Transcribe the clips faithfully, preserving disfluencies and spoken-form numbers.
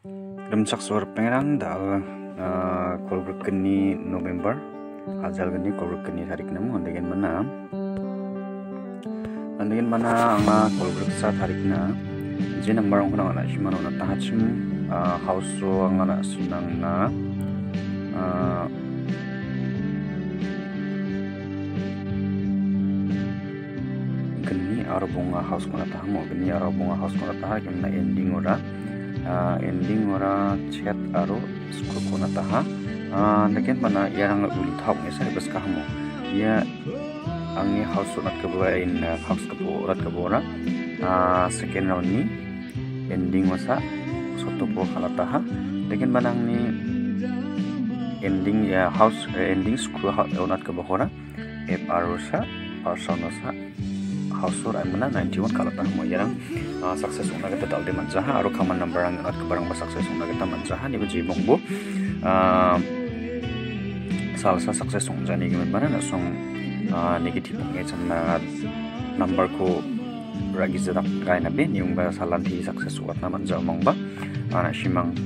Rimchak sur pengrang dal kolbruk keni November ajal geni kolbruk keni tarik namu andegen mana andegen mana anga kolbruk sa tarik na je number ong kana na shimano na tahachim house so anga na sinang na geni aro bunga house kana tahamo geni aro bunga house kana tah kemna ending ora Uh, ending ora chat aro skul kona taha uh, nagen mana yarang uli thau ngesa bas kahmo ya angi house sunat ke bua in uh, house ke bua ke bua uh, second round ni ending wasa soto po khala taha nagen mana ni ending ya house uh, ending skul unat ke bua ep arosa personosa house or amna ninety-one kala ta mo yarang success ungna gata dalde manjaha aro common number ang at kabarang ba success ungna gata manjaha ni ji bongbo salsa success ungja ni gimen bana na song negative nge channa number ko ragi zada kai na be ni ungba salan thi success wat na manja mongba ana shimang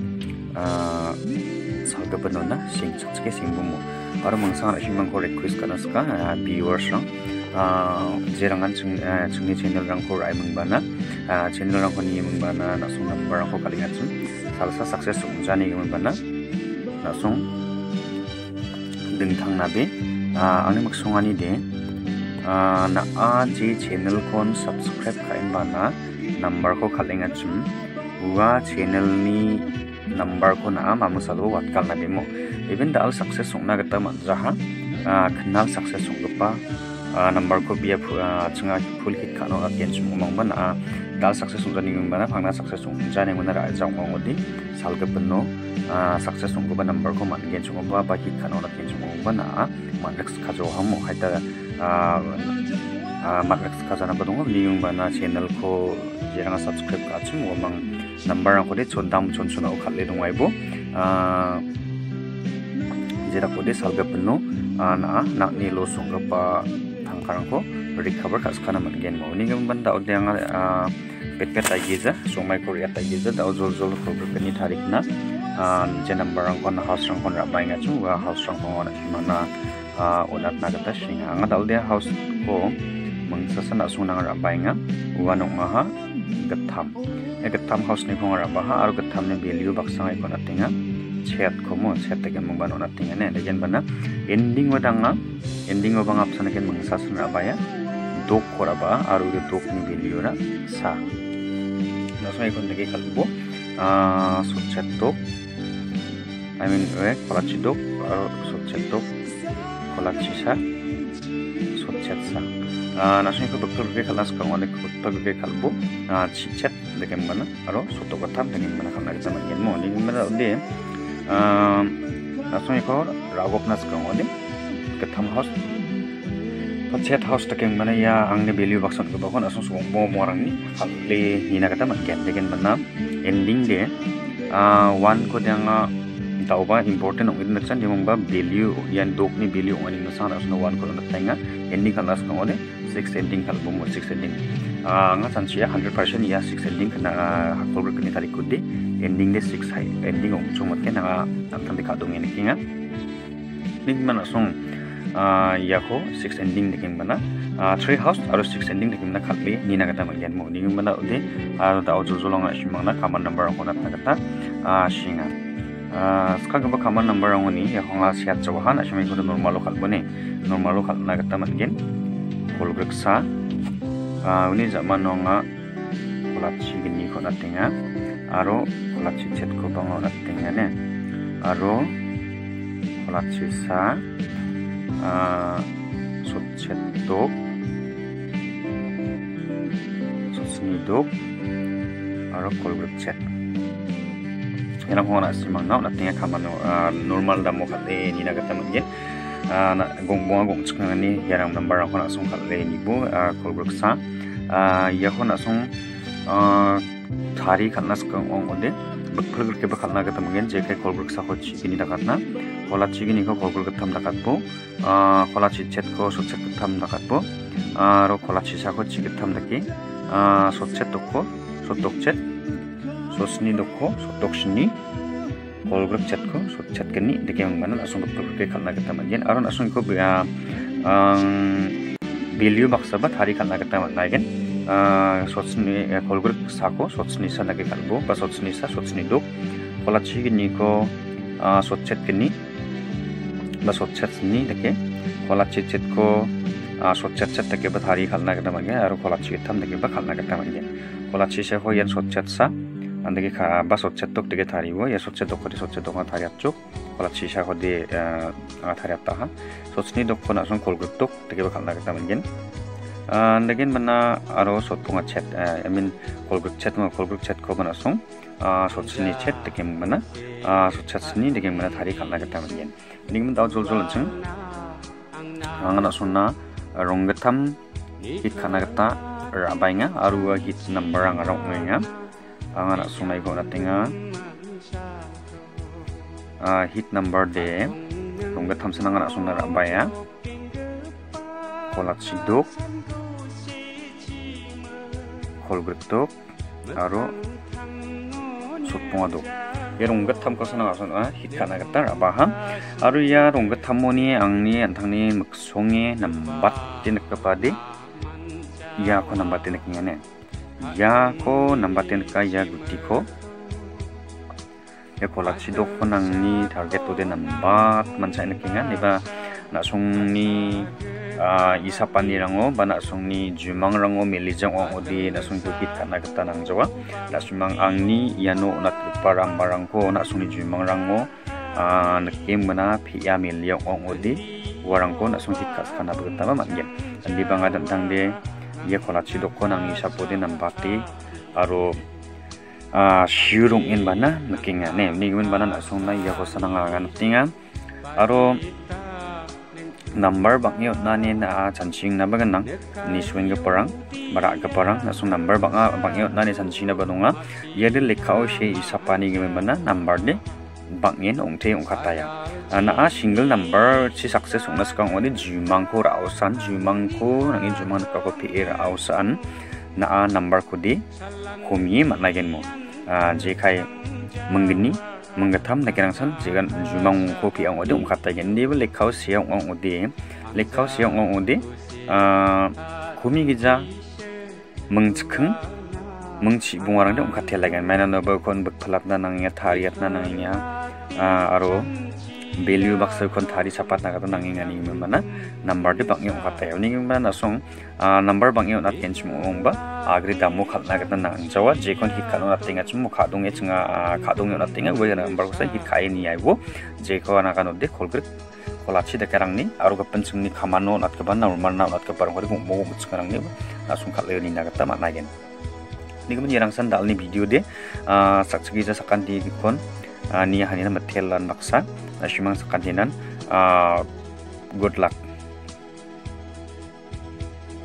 salga banona sing chachke sing bomo aro mangsa shimang ko request kana ska viewers rang jerangan chungni channel rangko rai mengbana channel rangko ni mengbana nasung number rangko kalingat chung salsa success ungjani mengbana nasung dengthang nabe angni maksungani de na a ji channel kon subscribe kain bana number ko kalingat chung wa channel ni number ko na mamusalo wat kal nabe mo even dal success ungna gata manjaha khnal success ungpa number ko biya chunga full hit khano again sumong bana dal success unjani bana phangna success unjani mona ra jang mongodi salga penno success ungko ba number ko man gen sumong ba hit khano again sumong bana max khajo hamo haita max khajana badong liung bana channel ko jeranga subscribe ka chum wamang number ko de chondam chonsuna khalle dongaibo jera ko de salga penno na na ni lo sungga pa ko recover kas kana man gen mo ni ngam banda od yang pet pet agiza so mai ko riat agiza da zol zol ko kani tarik na je number ang kon house rang kon ra bai nga chu wa house rang kon mana onat na gata singa nga dal dia house ko mang sasana suna ra bai nga wa nok ma ha gatham e gatham house ni kon ra ba ha ar gatham ne value baksa ai kon atinga chat ko mo chat te gen mong ban onat tinga ne gen bana ending wadanga ending obang apsana ken mangsa sunra baya dok koraba aru ge dok ni beliora sa nasai kon dege kalbo sochet dok I mean we kolachi dok aru sochet dok kolachi sa sochet sa nasai ko doktor ge kalas ka onek doktor ge kalbo chichet dege mana aru soto katam dege mana kamna ge zaman gen mo ni mana de nasai ko ragop nas ka onek gatham house chat house takeng mana ya angni value bakson ko bakon asung sung mo morang ni khalle hina kata man gen degen mana ending de one ko danga tauba important ong idna chan yong ba value yan dok ni value ong ani nasana asuna one ko na tenga ending kalas ko ode six ending kal bom six ending nga chan chia one hundred percent ya six ending kana hakol ber kini tarik kudi ending de six hai ending ong chumat ke na anthan de kadong ni kinga ning mana song yako six ending diking mana three house aro six ending diking na khatli nina kata magian mo ning mana ude aro da ojo zolong a shimang na common number ang konat na kata shinga ska ga common number ang ni ya honga siat jawahan ashmi ko normal lokal bone normal lokal na kata magian kolgreksa uni zaman nga kolachi gini konat tinga aro kolachi chet ko bang onat tinga ne aro kolachi sa sochet dok sosni dok aro kolbrek chat yana ko na simang na na tinga kaman normal da mo khate ni na gata manggen na gong bonga gong chukna ni yaram number ko na sung khalle ni bo kolbrek sa ya ko na sung thari khanna skang ong ode bakphul ke bakhalna gata manggen je kai kolbrek sa ho chi ni da katna kolachi gini ko kolbrek tham da katbo kolachi chat ko sochet tham da katbo aro kolachi sa ko chi tham da ki sochet ko sotok chat sosni doko sotok sini kolgrek chat ko so chat keni deke mana asung betul ke kalna kita manjen aron asung ko ya value baksa bat hari kalna kita mangen sosni kolgrek sako sosni sana ke kalbo ba sosni sa sosni dok kolachi kini ko so chat keni ba so chat ni deke kolachi chat ko so chat chat deke bat hari kalna kita mangen aro kolachi tham deke ba kalna kita mangen kolachi se ho yan so chat sa andagi ka ba sochet tok dege tharibo ya sochet dok khodi sochet dok thariat chuk kola chisha khodi thariat ta ha sochni dok khona song kolgruk tok dege ba khalna kita mangen andagin mana aro sotpunga chat I mean kolgruk chat ma kolgruk chat ko mana song sochni chat dege mana sochet sni dege mana thari khalna kita mangen ning dau jol jol chung angana sonna ronggatham hit khana kita rabainga aru hit number ang rongmenga angana sumai ko natinga uh, hit number de rongga thamsana ngana sumna rabaya kolat sidok kolgretok aro sotpungadok ya rongga tham ko sana asana hit kana gata rabaha aro ya rongga thammoni angni antangni muksonge nambat tinek kapade ya ko nambat tinek ngene ya ko nambatin ka ya guti ko ya kola sidok ko nangni target to de nambat mansa ina kinga niba na sungni isa panirango ba na sungni jumang rango milijang o odi na sung hit kana gata nang jawa na sumang angni yano nat parang barang ko na sungni jumang rango nakim mana pia milyang o odi warang ko na sung hit kana bagata ba manggen andi banga dantang de ya kola sidok ko nang isa po din nambati aro shurung in bana nakinga ne ningin bana na song na ya ko sana nga tinga aro number bangyo nani na chansing na bagan nang ni swing ga parang mara ga parang na song number banga bangyo nani chansing na banunga ya de lekhao she isa pani ga bana number de bangin ongte ongkataya na a single number si success ong naskang oni jumang ko rausan jumang ko nangin jumang ka ko pi rausan na a number ko di komi managen mo je kai menggini menggatam na kirang san je kan jumang ko pi ong odi ongkata gen di lekhao siang ong odi lekhao siang ong odi komi gija mengchkheng mengchi bungarang de ongkate lagan mana no ba kon bekphalap na nangya thariat na nangya aro value baksa kon thari sapat na kata nanging ani mana number de bangyo kata ni mana song number bangyo nat ken chmo ba agri damo khatna kata nang jawa je kon hit kanu nat tinga chmo khadung e chinga khadung nat tinga go number ko sa hit khai ni aibo je ko na kanu de kolgre kolachi de karang ni aro ka penchung ni khamano nat ka ban normal na nat ka parang ko mo mo chkarang ni na sung khatle ni na kata mana gen ni ko nyerang san dal ni video de saksagi ja sakan di kon ni hanina matelan baksa na shimang sakantinan good luck.